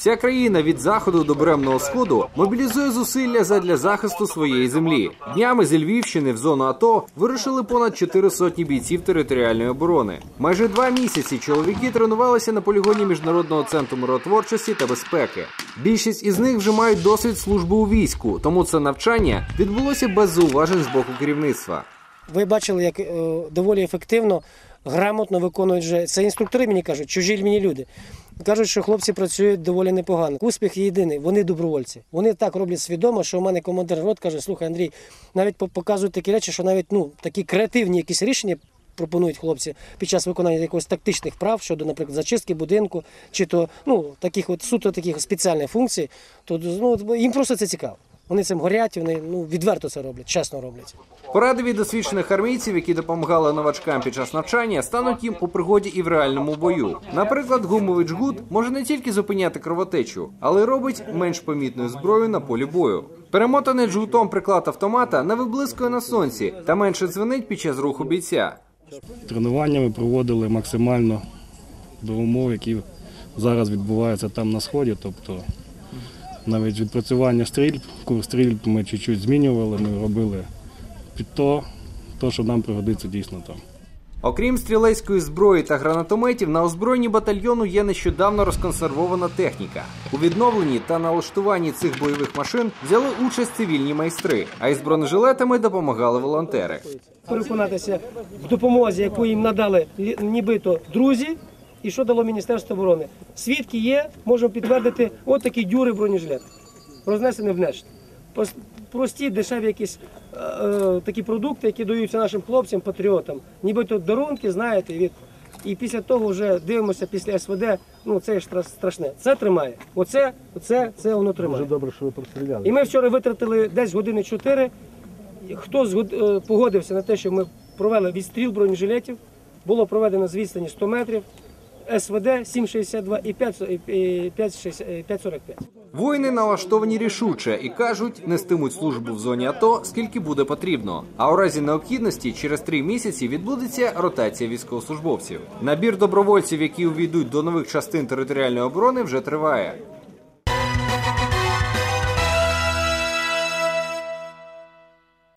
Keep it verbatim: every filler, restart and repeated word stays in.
Вся країна від заходу до буремного сходу мобілізує зусилля задля захисту своєї землі. Днями зі Львівщини в зону АТО вирушили понад чотири сотні бійців територіальної оборони. Майже два місяці чоловіки тренувалися на полігоні Міжнародного центру миротворчості та безпеки. Більшість із них вже мають досвід служби у війську, тому це навчання відбулося без зауважень з боку керівництва. Ви бачили, як е, доволі ефективно, грамотно виконують вже. Це інструктори мені кажуть, чужі мені люди. Кажуть, що хлопці працюють доволі непогано. Успіх єдиний, вони добровольці. Вони так роблять свідомо, що у мене командир рот каже: слухай, Андрій, навіть показують такі речі, що навіть ну, такі креативні якісь рішення пропонують хлопці під час виконання якогось тактичних прав щодо, наприклад, зачистки будинку, чи то ну, таких от суто таких спеціальних функцій, то ну, їм просто це цікаво. Вони цим горять, вони ну, відверто це роблять, чесно роблять. Поради від досвідчених армійців, які допомагали новачкам під час навчання, стануть їм у пригоді і в реальному бою. Наприклад, гумовий джгут може не тільки зупиняти кровотечу, але й робить менш помітною зброю на полі бою. Перемотаний джгутом приклад автомата не виблискує на сонці та менше дзвенить під час руху бійця. Тренування ми проводили максимально до умов, які зараз відбуваються там на Сході, тобто навіть відпрацювання стрільб, курс стрільб ми чуть-чуть змінювали, ми робили під то, то, що нам пригодиться дійсно там. Окрім стрілецької зброї та гранатометів, на озброєнні батальйону є нещодавно розконсервована техніка. У відновленні та налаштуванні цих бойових машин взяли участь цивільні майстри, а із бронежилетами допомагали волонтери. Переконатися в допомозі, яку їм надали нібито друзі, і що дало Міністерство оборони. Свідки є, можемо підтвердити, от такі дюри бронежилет, рознесені в нечто. Прості, дешеві якісь е, е, такі продукти, які даються нашим хлопцям, патріотам. Нібито дарунки, знаєте, від... і після того вже дивимося після ес ве де, ну це ж страшне. Це тримає. Оце, оце, це воно тримає. Дуже добре, що ви простріляли. І ми вчора витратили десь години чотири. Хто згод... е, погодився на те, що ми провели відстріл бронежилетів, було проведено з відстані сто метрів. ес ве де сім шістдесят два і п'ять сорок п'ять. Воїни налаштовані рішуче і кажуть, нестимуть службу в зоні АТО, скільки буде потрібно. А у разі необхідності через три місяці відбудеться ротація військовослужбовців. Набір добровольців, які увійдуть до нових частин територіальної оборони, вже триває.